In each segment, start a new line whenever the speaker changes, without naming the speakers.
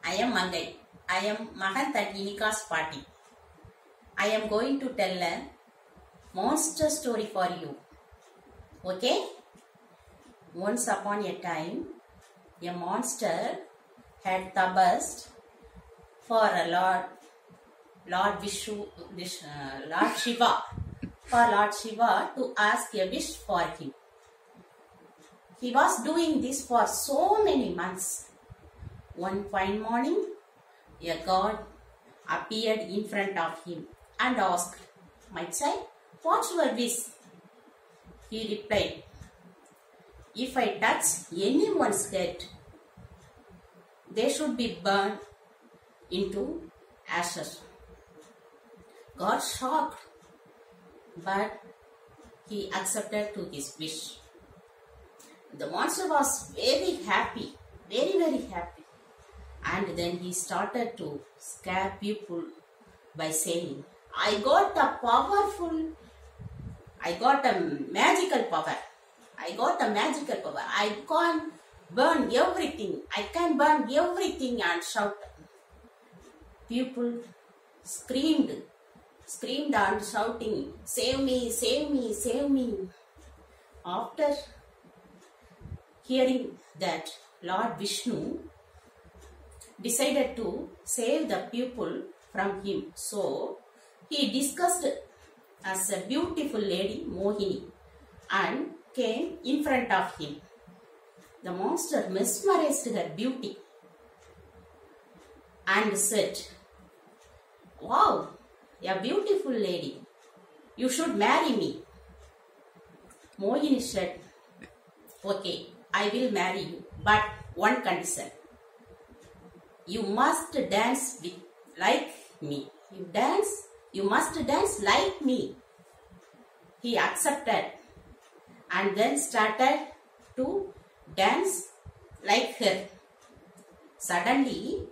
I am Mangai. I am Mahant and Inika's party. I am going to tell a monster story for you. Okay? Once upon a time, a monster had tabased for a Lord Shiva, to ask a wish for him. He was doing this for so many months. One fine morning, a god appeared in front of him and asked, "My child, what's your wish?" He replied, "If I touch anyone's head, they should be burned into ashes." God shocked, but he accepted to his wish. The monster was very happy, very happy. And then he started to scare people by saying, I got a magical power. I can burn everything and shout. People screamed and shouting, save me. After hearing that, Lord Vishnu decided to save the people from him. So he discussed as a beautiful lady, Mohini, and came in front of him. The monster mesmerized her beauty and said, "Wow, a beautiful lady. You should marry me." Mohini said, "Okay, I will marry you, but one condition. You must dance like me. You must dance like me." He accepted and then started to dance like her. Suddenly,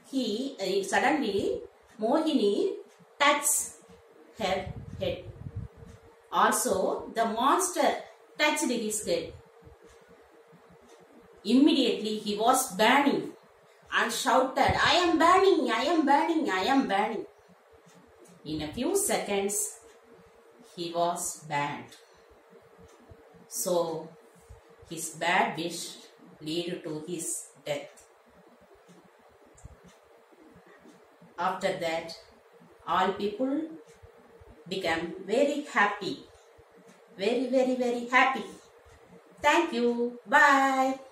Mohini touched her head. Also, the monster touched his head. Immediately, he was burning and shouted, I am burning. In a few seconds, he was burned. So, his bad wish led to his death. After that, all people became very happy. Very happy. Thank you. Bye.